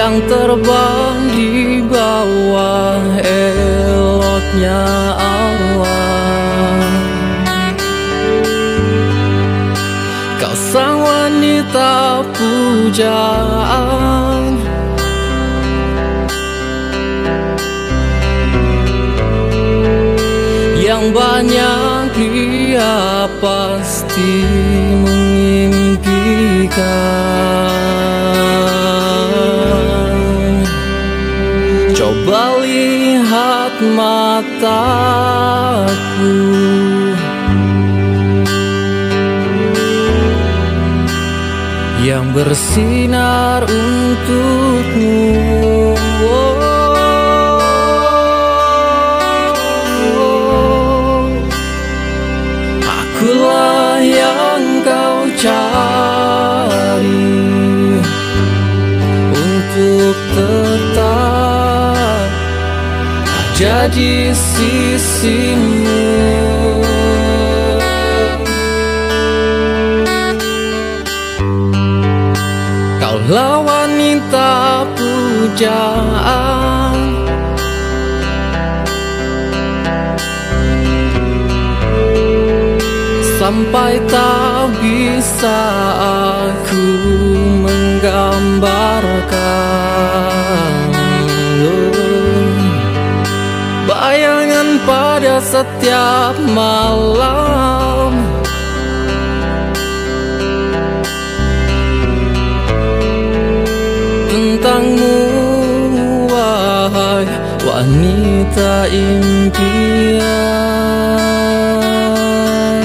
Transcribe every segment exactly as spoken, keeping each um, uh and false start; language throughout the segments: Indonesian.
yang terbang di bawah eloknya awan. Kau sang wanita pujaan, yang banyak dia pasti mengimpikan. Coba lihat mataku, yang bersinar untukmu. Akulah yang kau cari untuk tetap ada di sisimu. Kaulah wanita pujaan, sampai tak bisa aku menggambarkan bayangan pada setiap malam. Tentangmu, wahai wanita impian.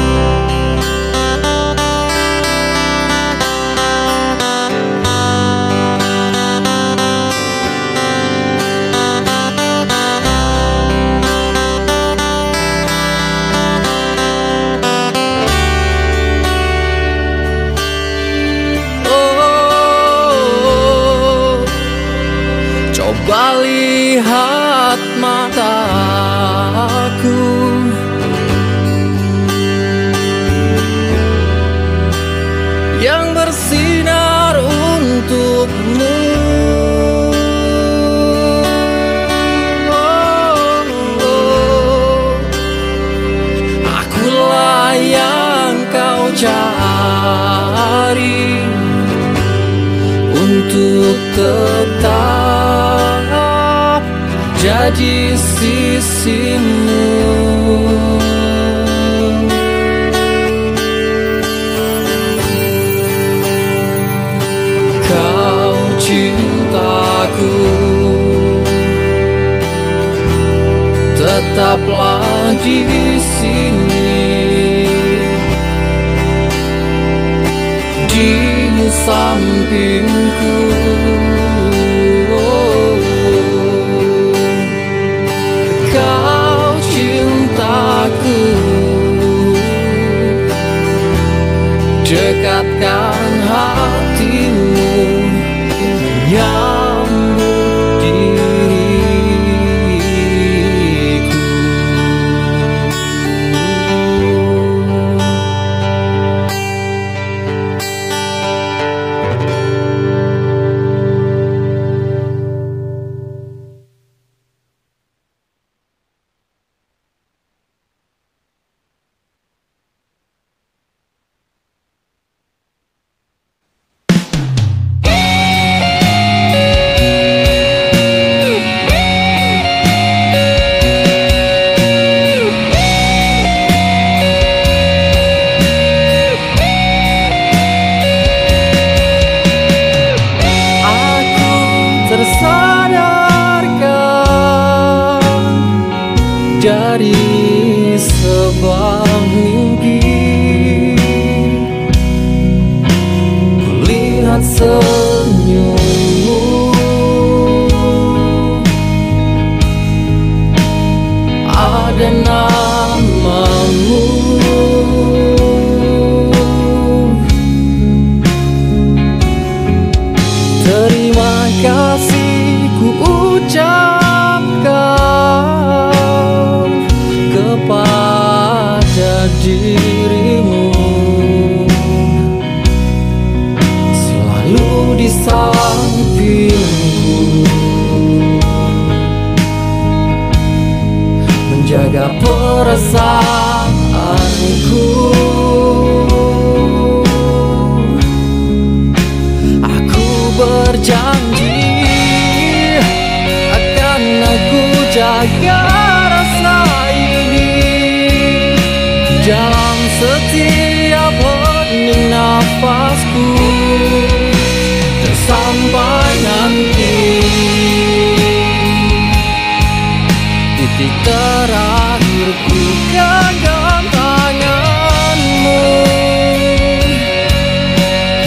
Coba lihat mataku, yang bersinar untukmu. Oh, oh. Akulah yang kau cari untuk tetap jadi sisimu. Kau cintaku, tetaplah di sini, di sampingku. Dekatkan hatimu, menyambut diriku. Dari sebuah mimpi, kulihat senyummu, ada namamu. Terima kasih ku ucapkan kepada dirimu, selalu di samping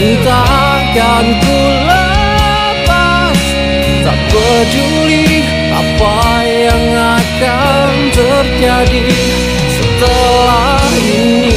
Entahkan ku lepas, tak peduli apa yang akan terjadi setelah ini.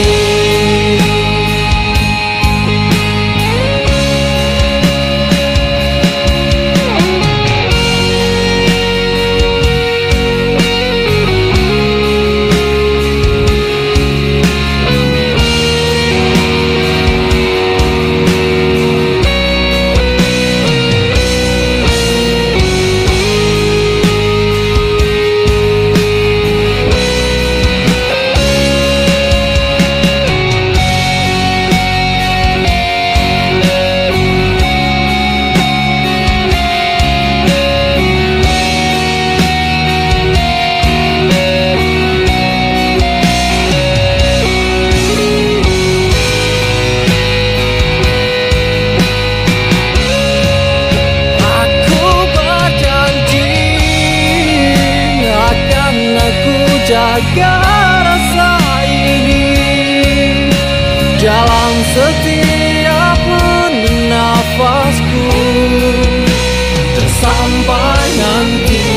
Jaga rasa ini dalam setiap nafasku, dan sampai nanti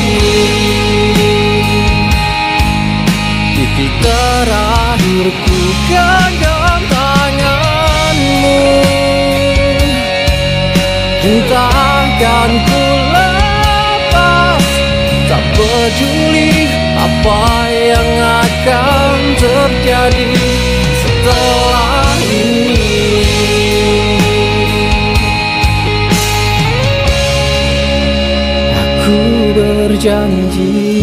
titik terakhirku genggam tanganmu. Entahkan ku lepas, tak peduli apa yang akan terjadi setelah ini. Aku berjanji.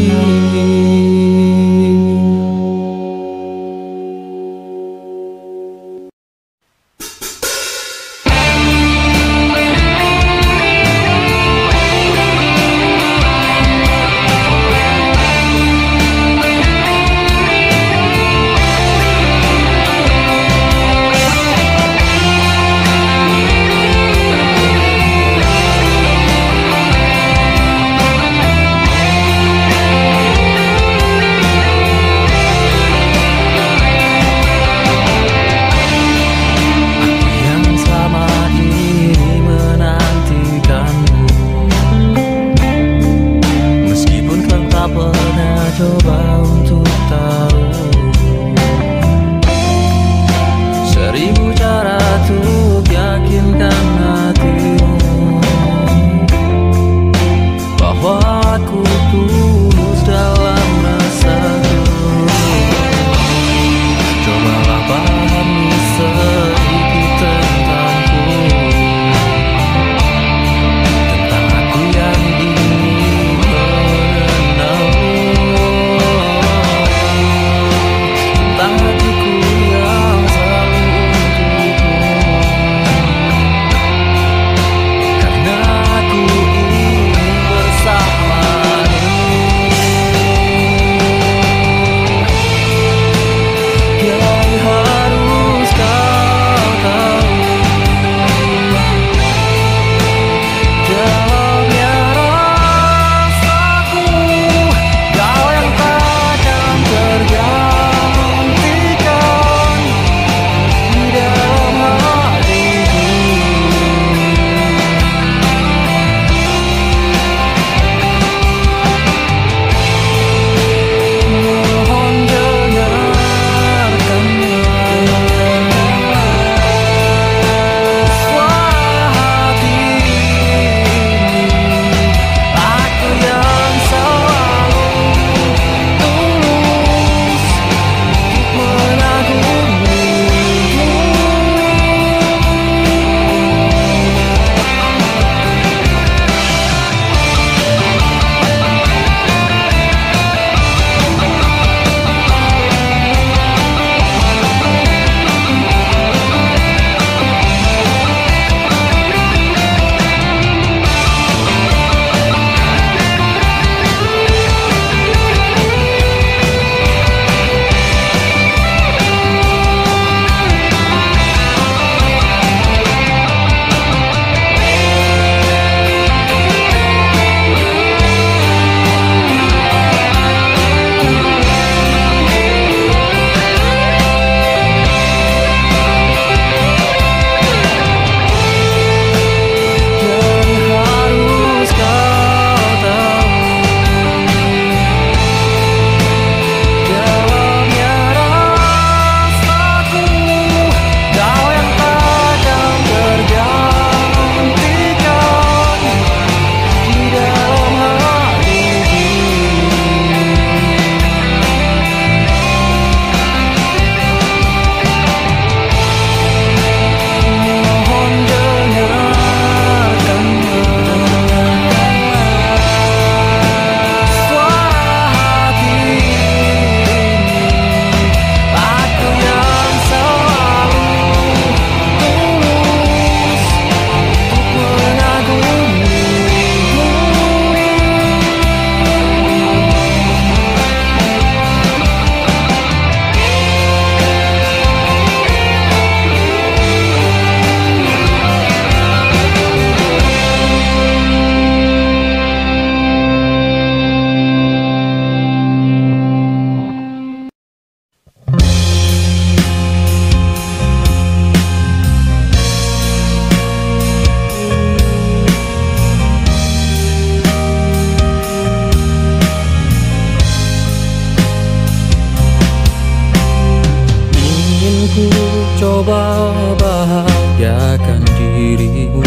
bahagiakan dirimu.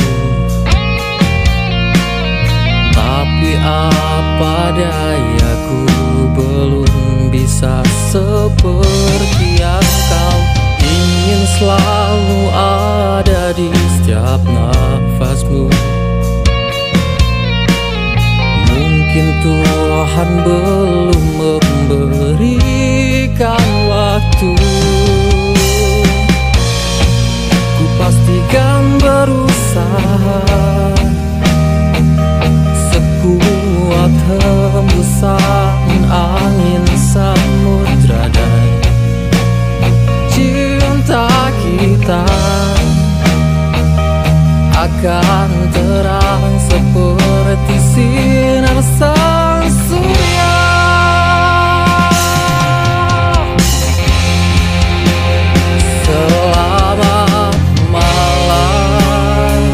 Tapi apa dayaku, belum bisa seperti yang kau ingin selalu ada di setiap nafasmu. Mungkin Tuhan belum memberikan waktu. Ku pastikan berusaha sekuat hembusan angin samudra, dan cinta kita akan terang seperti sinar sang surya. Selamat malam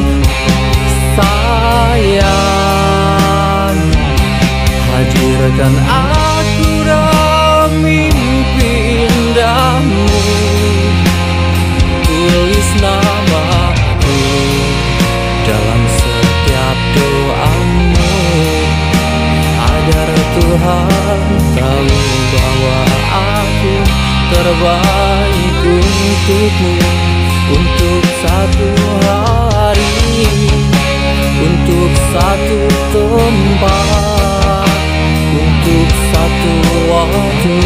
sayang, hadirkan aku dalam mimpi indahmu. Tulis namaku dalam setiap doamu, agar Tuhan tahu bahwa aku terbaik untukmu. Untuk satu hari, untuk satu tempat, untuk satu waktu.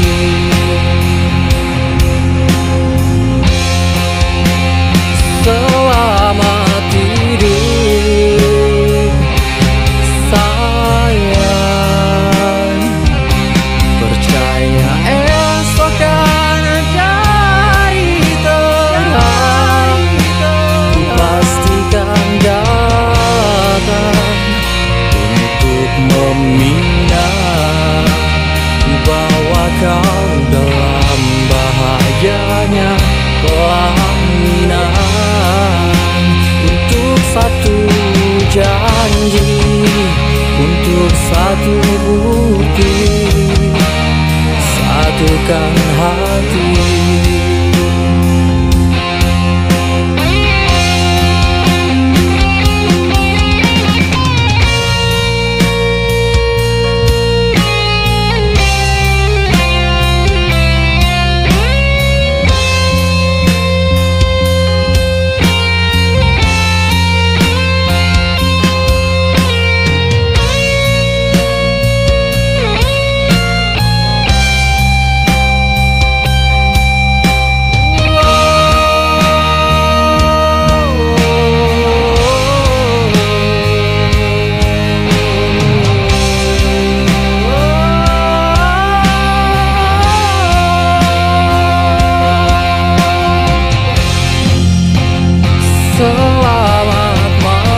Selamat tidur sayang, percaya esok akan dari terang. Ku pastikan datang untuk meminang, bawa kau dalam bahagianya pelaminan. Untuk satu janji, untuk satu bukti, satukan hati. Selamat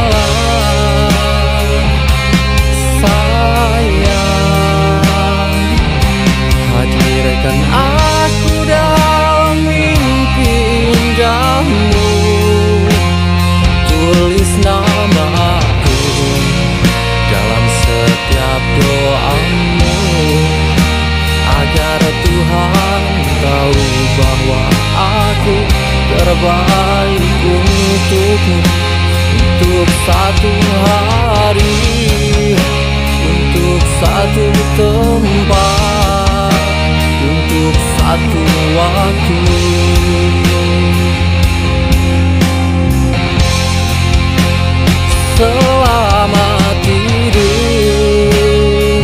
malam sayang, hadirkan aku dalam mimpi indahmu. Tulis namaku dalam setiap doamu, agar Tuhan tahu bahwa aku terbaik untukmu. Untuk satu hari, untuk satu tempat, untuk satu waktu. Selamat tidur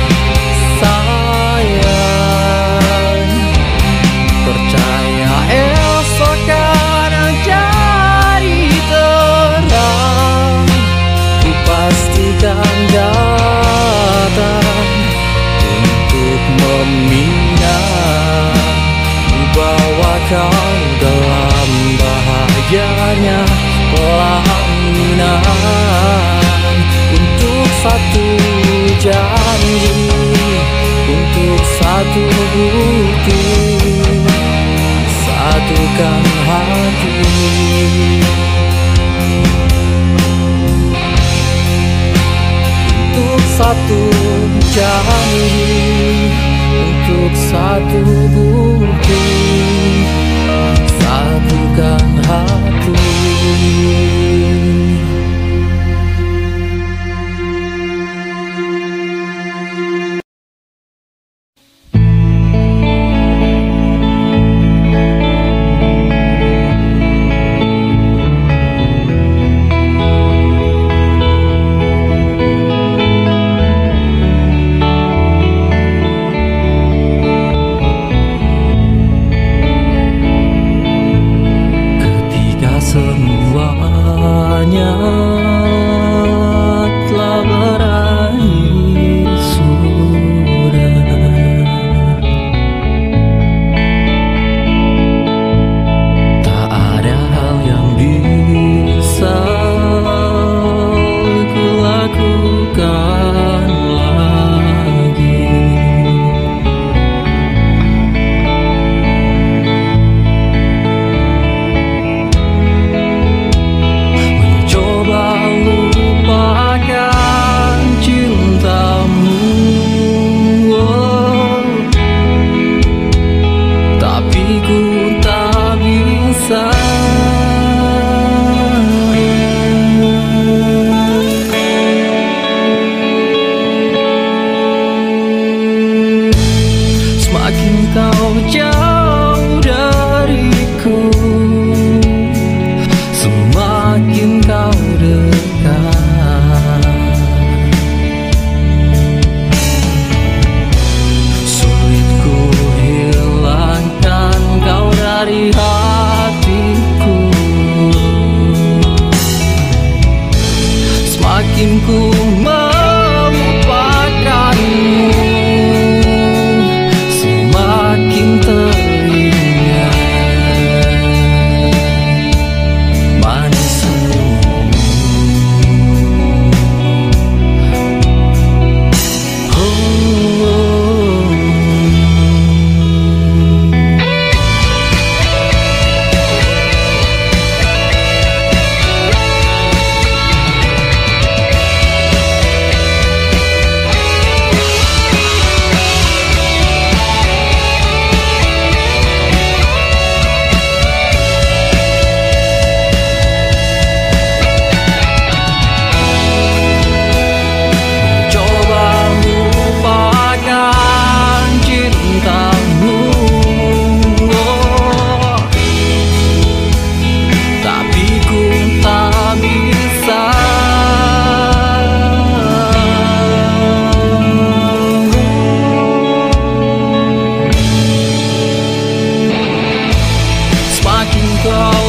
sayang, percaya esok akan jadi terang. Ku pastikan datang untuk meminang, bawa kau dalam bahagianya pelaminan. Untuk satu janji, untuk satu bukti, satukan hati. Untuk satu janji, untuk satu bukti, satukan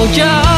janji.